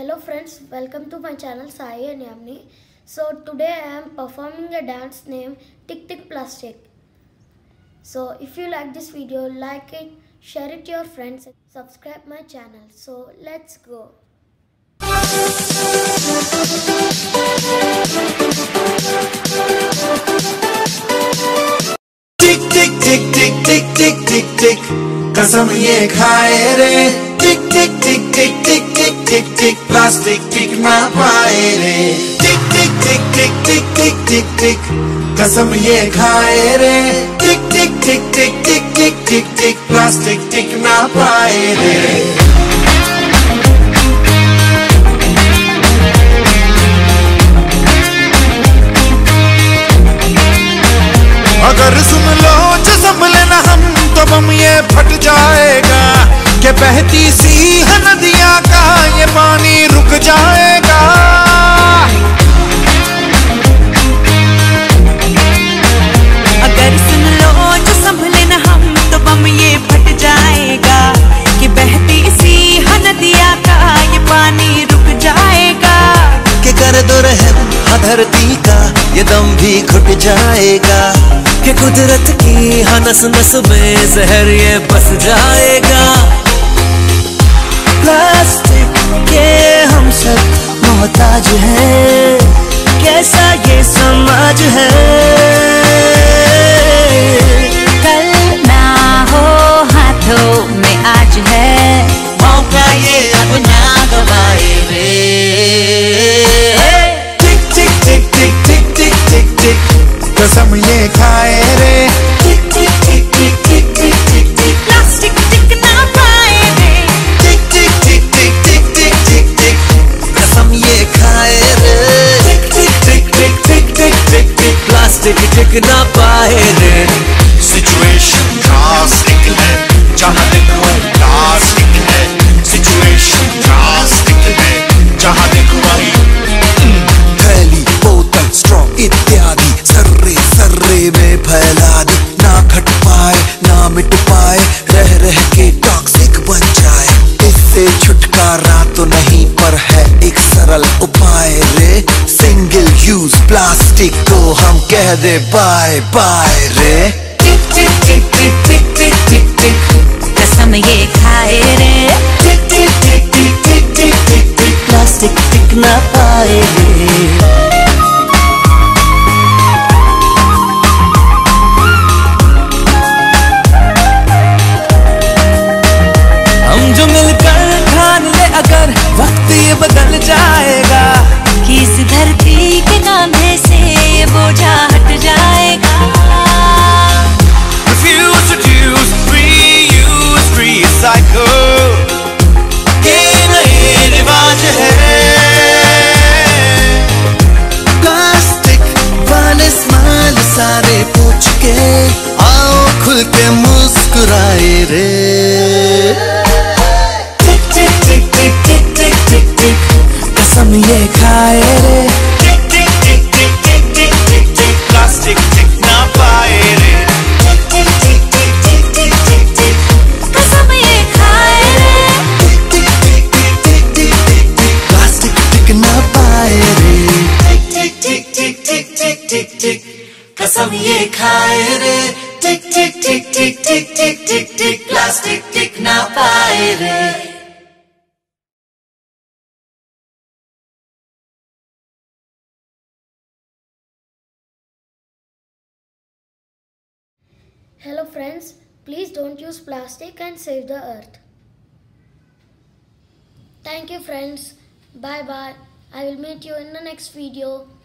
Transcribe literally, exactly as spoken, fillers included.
Hello friends, welcome to my channel Sai and Yamni. So today I am performing a dance named Tick Tick Plastic. So if you like this video, like it, share it to your friends, subscribe my channel. So let's go. Tick tick tick tick tick tick tick tick कसम ये खाए रे टिक टिक टिक टिक टिक टिक टिक टिक plastic टिक ना पाए रे टिक टिक टिक टिक टिक टिक टिक टिक कसम ये खाए रे टिक टिक टिक टिक टिक टिक टिक टिक प्लास्टिक टिक ना पाए रे। अगर सुन लो जो संभले ना हम तो बम ये फट जाएगा कि बहती सी नदियां का ये पानी रुक जाएगा। अगर सुन लो जो संभले ना हम तो बम ये फट जाएगा कि बहती सी नदियां का ये पानी रुक जाएगा। कि कर दो रहम धरती का ये दम भी घुट जाएगा कि कुदरत की हाँ नस नस में जहर ये बस जाएगा। प्लास्टिक के हम सब मोहताज हैं, कैसा ये समाज है। कल ना हो हाथों में आज है, मौका ये अब ना गवाए रे। टिक टिक टिक टिक टिक टिक टिक टिक कसम ये खाए रे टिक टिक टिक टिक टिक टिक टिक टिक प्लास्टिक टिक ना पाए रे। टिक टिक टिक टिक टिक टिक टिक टिक कसम ये खाए रे टिक टिक टिक टिक टिक टिक टिक टिक प्लास्टिक टिक ना पाए रे। सिचुएशन ड्रास्टिक है जहाँ देखो प्लास्टिक है, सिचुएशन ड्रास्टिक है जहाँ देखो वही थैली बोतल स्ट्रॉ इत्यादि सर्रे सर्रे में फैला दी। ना घट पाए ना मिट पाए रह रह के टॉक्सिक बन जाए। इससे छुटकारा तो नहीं पर है एक सरल उपाय रे। सिंगल यूज प्लास्टिक को हम कह दे बाय बाय रे। टिक टिक टिक टिक टिक टिक टिक टिक कसम ये खाए रे टिक टिक टिक टिक टिक टिक टिक टिक प्लास्टिक टिक ना पाए रे। हम जो मिलकर ठान ले अगर वक्त ये बदल जाएगा कि इस धरती के कांधे से ये बोझा हट जाएगा। Refuse, reduce, reuse, recycle ये नए रिवाज है। प्लास्टिक वाले स्माइल सारे पूछ के आओ खुल के मुस्कुराए रे। टिक टिक टिक टिक टिक टिक टिक टिक कसम ये खाए रे टिक टिक टिक टिक टिक टिक टिक टिक प्लास्टिक टिक ना पाए रे। टिक टिक टिक टिक टिक टिक टिक टिक कसम ये खाए रे टिक टिक टिक टिक टिक टिक टिक प्लास्टिक टिक ना पाए रे। टिक टिक टिक टिक टिक टिक टिक कसम ये खाए रे टिक टिक टिक टिक टिक टिक टिक टिक प्लास्टिक टिक ना पाए रे। Hello friends, please don't use plastic and save the earth. Thank you friends. Bye bye. I will meet you in the next video.